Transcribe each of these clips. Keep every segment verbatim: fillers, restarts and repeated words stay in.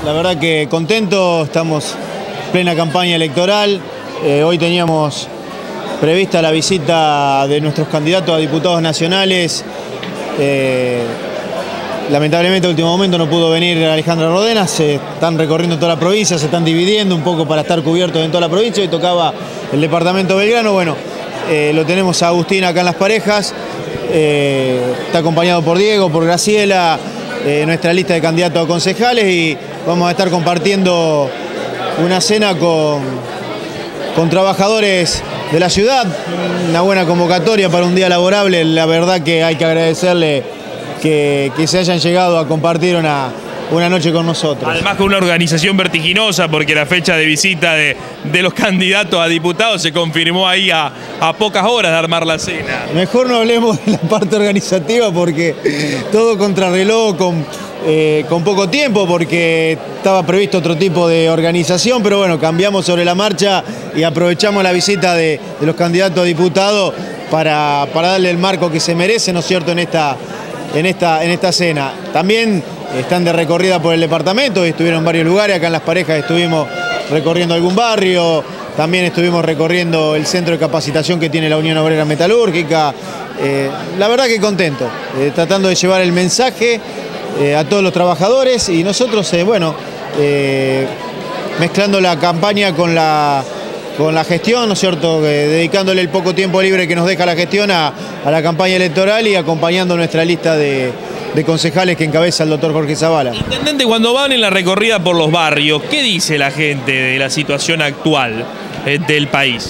la verdad que contento, estamos en plena campaña electoral. Eh, hoy teníamos prevista la visita de nuestros candidatos a diputados nacionales. Eh, lamentablemente, a último momento no pudo venir Alejandra Rodena. Se están recorriendo toda la provincia, se están dividiendo un poco para estar cubiertos en toda la provincia. Hoy tocaba el departamento Belgrano. Bueno, eh, lo tenemos a Agustín acá en Las Parejas. Eh, está acompañado por Diego, por Graciela, eh, nuestra lista de candidatos a concejales, y vamos a estar compartiendo una cena con, con trabajadores de la ciudad. Una buena convocatoria para un día laborable. La verdad que hay que agradecerle que, que se hayan llegado a compartir una, una noche con nosotros. Además, con una organización vertiginosa, porque la fecha de visita de, de los candidatos a diputados se confirmó ahí a, a pocas horas de armar la cena. Mejor no hablemos de la parte organizativa, porque todo contrarreloj, con, eh, con poco tiempo, porque estaba previsto otro tipo de organización, pero bueno, cambiamos sobre la marcha y aprovechamos la visita de, de los candidatos a diputados para, para darle el marco que se merece, ¿no es cierto?, en esta, en esta, en esta cena. También están de recorrida por el departamento, estuvieron en varios lugares. Acá en Las Parejas estuvimos recorriendo algún barrio, también estuvimos recorriendo el centro de capacitación que tiene la Unión Obrera Metalúrgica. Eh, la verdad que contento, eh, tratando de llevar el mensaje eh, a todos los trabajadores, y nosotros, eh, bueno, eh, mezclando la campaña con la, con la gestión, ¿no es cierto?, eh, dedicándole el poco tiempo libre que nos deja la gestión a, a la campaña electoral, y acompañando nuestra lista de de concejales que encabeza el doctor Jorge Zavala. Intendente, cuando van en la recorrida por los barrios, ¿qué dice la gente de la situación actual eh, del país?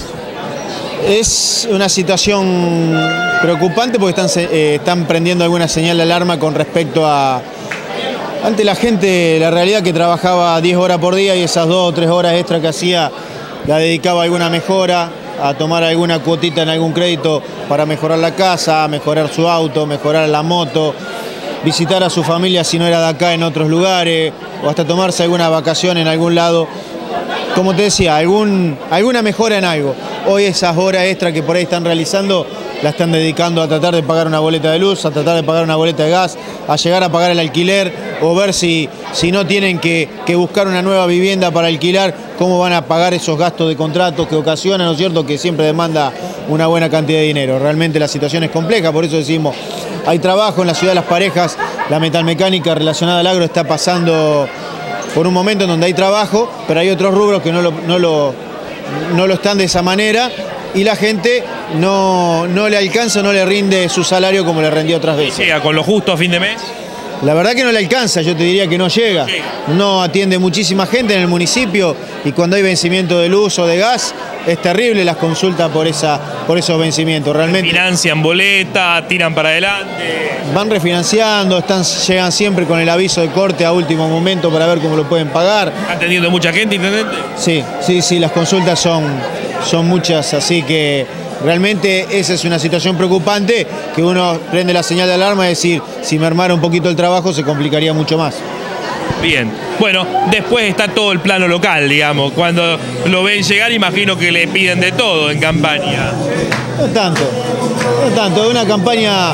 Es una situación preocupante, porque están, eh, están prendiendo alguna señal de alarma con respecto a... Ante la gente, la realidad que trabajaba diez horas por día, y esas dos o tres horas extra que hacía la dedicaba a alguna mejora, a tomar alguna cuotita en algún crédito para mejorar la casa, mejorar su auto, mejorar la moto, visitar a su familia si no era de acá en otros lugares, o hasta tomarse alguna vacación en algún lado. Como te decía, algún, alguna mejora en algo. Hoy esas horas extra que por ahí están realizando la están dedicando a tratar de pagar una boleta de luz, a tratar de pagar una boleta de gas, a llegar a pagar el alquiler, o ver si, si no tienen que, que buscar una nueva vivienda para alquilar, cómo van a pagar esos gastos de contratos que ocasionan, ¿no es cierto?, que siempre demanda una buena cantidad de dinero. Realmente la situación es compleja, por eso decimos, hay trabajo en la ciudad de Las Parejas. La metalmecánica relacionada al agro está pasando por un momento en donde hay trabajo, pero hay otros rubros que no lo, no lo, no lo están de esa manera, y la gente no, no le alcanza, no le rinde su salario como le rendió otras veces. ¿Llega con lo justo a fin de mes? La verdad que no le alcanza, yo te diría que no llega. No atiende muchísima gente en el municipio, y cuando hay vencimiento de luz o de gas, es terrible las consultas por, esa, por esos vencimientos. Realmente financian boleta, tiran para adelante. Van refinanciando, están, llegan siempre con el aviso de corte a último momento para ver cómo lo pueden pagar. ¿Está atendiendo mucha gente, intendente? Sí, sí, sí, las consultas son, son muchas, así que realmente esa es una situación preocupante, que uno prende la señal de alarma y decir, si mermara un poquito el trabajo se complicaría mucho más. Bien, bueno, después está todo el plano local, digamos. Cuando lo ven llegar, imagino que le piden de todo en campaña. No tanto, no tanto, es una campaña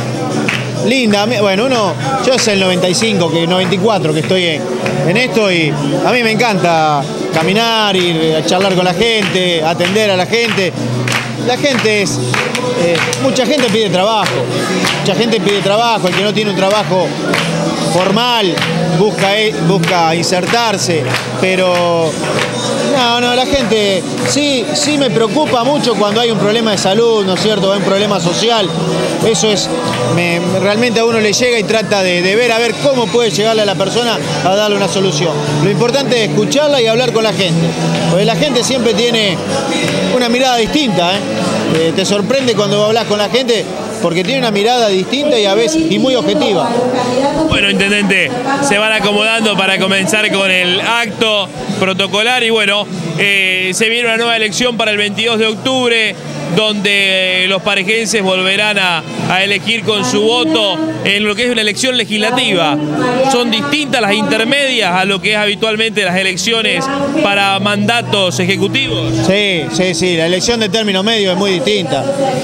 linda. Bueno, uno, yo es el noventa y cinco, que noventa y cuatro que estoy en, en esto, y a mí me encanta caminar, ir a charlar con la gente, atender a la gente. La gente es, eh, mucha gente pide trabajo, mucha gente pide trabajo, el que no tiene un trabajo formal busca, busca insertarse, pero no, no, la gente sí, sí me preocupa mucho cuando hay un problema de salud, ¿no es cierto?, hay un problema social. Eso es, me, realmente a uno le llega y trata de, de ver a ver cómo puede llegarle a la persona a darle una solución. Lo importante es escucharla y hablar con la gente, porque la gente siempre tiene una mirada distinta, ¿eh? Eh, te sorprende cuando hablas con la gente, porque tiene una mirada distinta y a veces y muy objetiva. Bueno, intendente, se van acomodando para comenzar con el acto protocolar, y bueno, eh, se viene una nueva elección para el veintidós de octubre, donde los parejenses volverán a, a elegir con su voto en lo que es una elección legislativa. Son distintas las intermedias a lo que es habitualmente las elecciones para mandatos ejecutivos. Sí, sí, sí, la elección de término medio es muy distinta.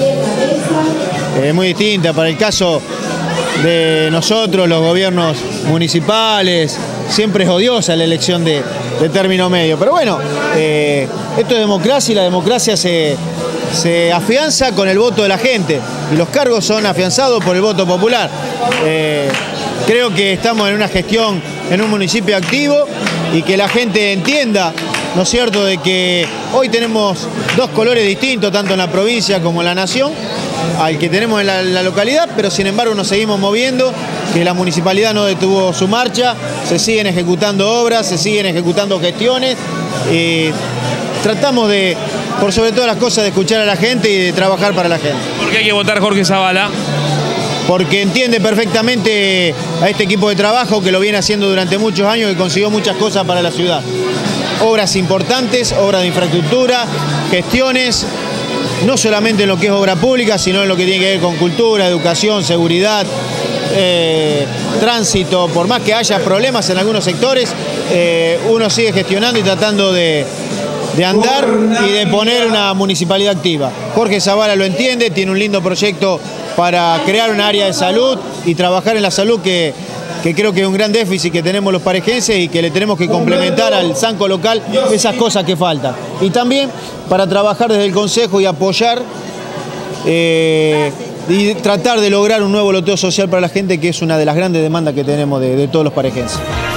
Es muy distinta. Para el caso de nosotros, los gobiernos municipales, siempre es odiosa la elección de, de término medio. Pero bueno, eh, esto es democracia y la democracia se, se afianza con el voto de la gente y los cargos son afianzados por el voto popular. Eh, creo que estamos en una gestión en un municipio activo y que la gente entienda, ¿no es cierto?, de que hoy tenemos dos colores distintos, tanto en la provincia como en la nación, al que tenemos en la, en la localidad, pero sin embargo nos seguimos moviendo, que la municipalidad no detuvo su marcha, se siguen ejecutando obras, se siguen ejecutando gestiones, y tratamos de, por sobre todas las cosas, de escuchar a la gente y de trabajar para la gente. ¿Por qué hay que votar Jorge Zavala? Porque entiende perfectamente a este equipo de trabajo que lo viene haciendo durante muchos años y consiguió muchas cosas para la ciudad. Obras importantes, obras de infraestructura, gestiones, no solamente en lo que es obra pública, sino en lo que tiene que ver con cultura, educación, seguridad, eh, tránsito. Por más que haya problemas en algunos sectores, eh, uno sigue gestionando y tratando de, de andar y de poner una municipalidad activa. Jorge Zavala lo entiende, tiene un lindo proyecto para crear un área de salud y trabajar en la salud que, que creo que es un gran déficit que tenemos los parejenses y que le tenemos que complementar al Sanco local esas cosas que faltan. Y también para trabajar desde el Consejo y apoyar eh, y tratar de lograr un nuevo loteo social para la gente, que es una de las grandes demandas que tenemos de, de todos los parejenses.